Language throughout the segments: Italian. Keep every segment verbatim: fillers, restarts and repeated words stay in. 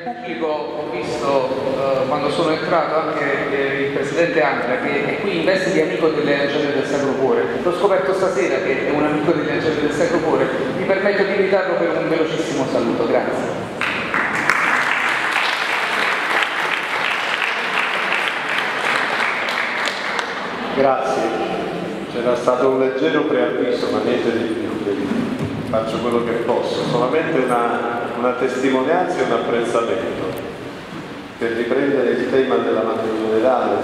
pubblico ho visto uh, quando sono entrato anche eh, il presidente Andrea, che è qui in veste di amico delle Angelle del Sacro Cuore. L'ho scoperto stasera che è un amico delle Angelle del Sacro Cuore. Mi permetto di invitarlo per un velocissimo saluto. Grazie. Grazie. C'era stato un leggero preavviso, ma niente di più. Faccio quello che posso, solamente una, una testimonianza e un apprezzamento per riprendere il tema della madre generale.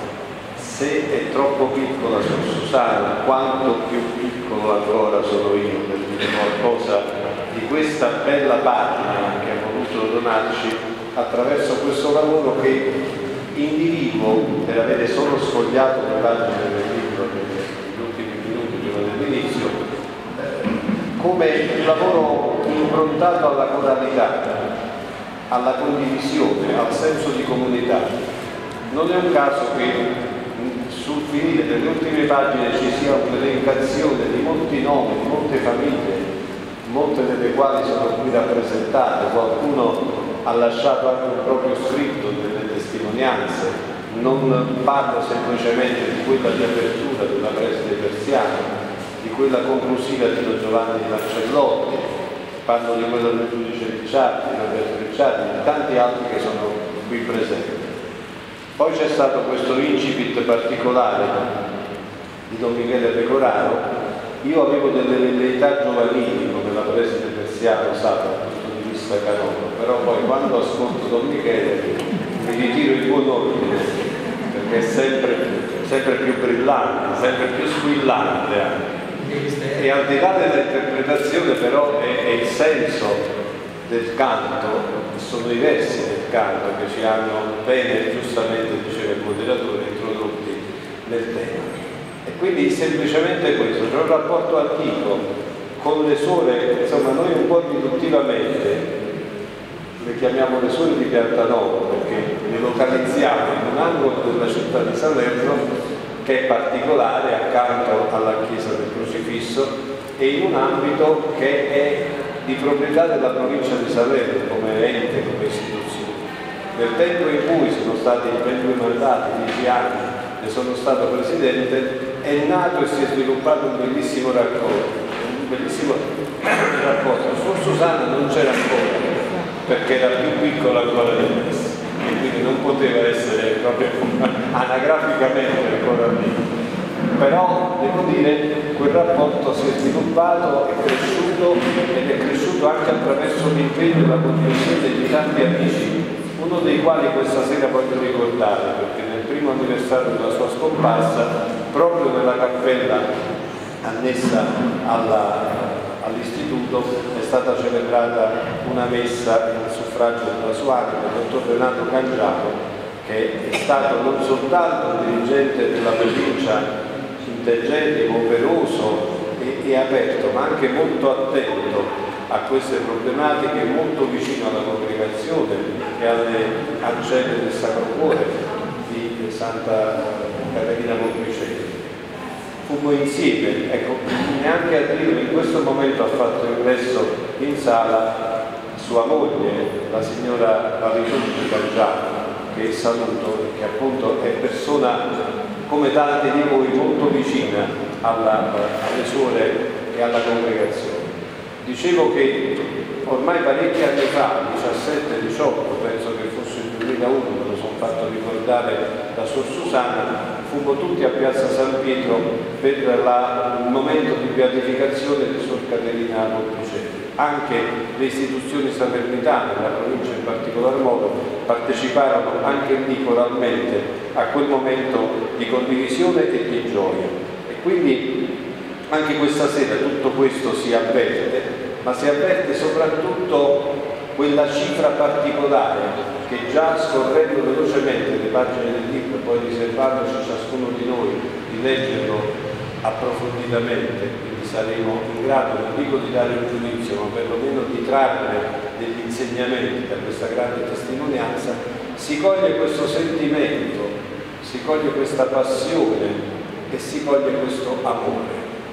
Se è troppo piccola Sor Susana, quanto più piccolo ancora sono io per dire qualcosa di questa bella pagina che ha voluto donarci attraverso questo lavoro che individuo, per avere solo sfogliato le pagine del libro negli ultimi minuti prima dell'inizio, come un lavoro improntato alla coralità, alla condivisione, al senso di comunità. Non è un caso che sul finire delle ultime pagine ci sia un'elencazione di molti nomi, di molte famiglie, molte delle quali sono qui rappresentate. Qualcuno ha lasciato anche un proprio scritto delle testimonianze. Non parlo semplicemente di quella di apertura della preside persiana, di quella conclusiva di Don Giovanni Marcellotti, parlo di quella del giudice Ricciardi, di Roberto Ricciardi, di tanti altri che sono qui presenti. Poi c'è stato questo incipit particolare di Don Michele Pecoraro. Io avevo delle velleità giovanili, come la preside persiana sa dal punto di vista canonico, però poi quando ascolto Don Michele mi ritiro in buon ordine, perché è sempre, sempre più brillante, sempre più squillante anche. E al di là dell'interpretazione però è, è il senso del canto, sono i versi del canto che ci hanno bene, giustamente diceva il moderatore, introdotti nel tema. E quindi semplicemente questo, c'è un rapporto antico con le suore, insomma noi un po' riduttivamente le chiamiamo le suore di Piantanova, perché le localizziamo in un angolo della città di Salerno che è particolare accanto alla chiesa del Crocifisso e in un ambito che è di proprietà della provincia di Salerno come ente, come istituzione. Nel tempo in cui sono stati ben due mandati, dieci anni, ne sono stato presidente, è nato e si è sviluppato un bellissimo racconto, un bellissimo rapporto. Sor Susana non c'era ancora, perché era più piccola ancora di me, e quindi non poteva essere proprio anagraficamente ancora lì. Però devo dire quel rapporto si è sviluppato, è cresciuto ed è cresciuto anche attraverso l'impegno e la condivisione di tanti amici, uno dei quali questa sera voglio ricordare, perché nel primo anniversario della sua scomparsa, proprio nella cappella annessa all'istituto è stata celebrata una messa in suffragio della sua anima, il dottor Renato Cangiano, che è stato non soltanto un dirigente della provincia intelligente, operoso e, e aperto, ma anche molto attento a queste problematiche, molto vicino alla congregazione e alle Angelle del Sacro Cuore di Santa Caterina Montricella. Fummo insieme, ecco, neanche a dirlo, in questo momento ha fatto ingresso in sala sua moglie, la signora Valentini Cangiano, che saluto, che appunto è persona come tanti di voi molto vicina alla, alle suore e alla congregazione. Dicevo che ormai parecchi anni fa, diciassette diciotto, penso che fosse il duemilauno, me lo sono fatto ricordare da Sor Susana, fummo tutti a Piazza San Pietro per la, il momento di beatificazione di Sor Caterina Montricella. Anche le istituzioni salernitane, la provincia in particolar modo, parteciparono anche lì coralmente a quel momento di condivisione e di gioia. E quindi anche questa sera tutto questo si avverte, ma si avverte soprattutto quella cifra particolare che già scorrendo velocemente le pagine del libro, poi riservandoci ciascuno di noi di leggerlo approfonditamente, quindi saremo in grado, non dico di dare un giudizio, ma perlomeno di trarre degli insegnamenti da questa grande testimonianza, si coglie questo sentimento, si coglie questa passione e si coglie questo amore.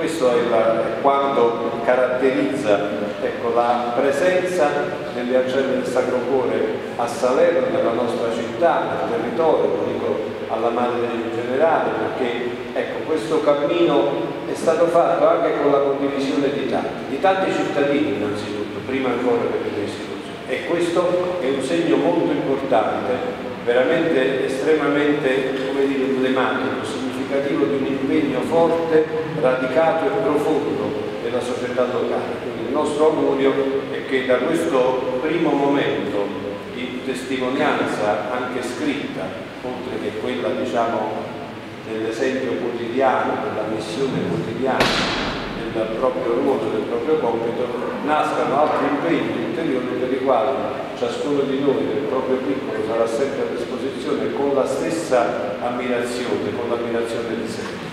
questo è, la, è quanto caratterizza, ecco, la presenza delle Ancelle del Sacro Cuore a Salerno, nella nostra città, nel territorio, lo dico alla Madre in generale, perché ecco, questo cammino è stato fatto anche con la condivisione di tanti, di tanti cittadini innanzitutto, prima ancora che delle istituzioni, e questo è un segno molto importante, veramente estremamente, come dire, emblematico, significativo di un impegno forte, radicato e profondo nella società locale. Quindi il nostro augurio è che da questo primo momento di testimonianza anche scritta, oltre che quella, diciamo, dell'esempio quotidiano, della missione quotidiana, del proprio ruolo, del proprio compito, nascano altri impegni ulteriori per i quali ciascuno di noi del proprio piccolo sarà sempre a disposizione con la stessa ammirazione, con l'ammirazione di sé.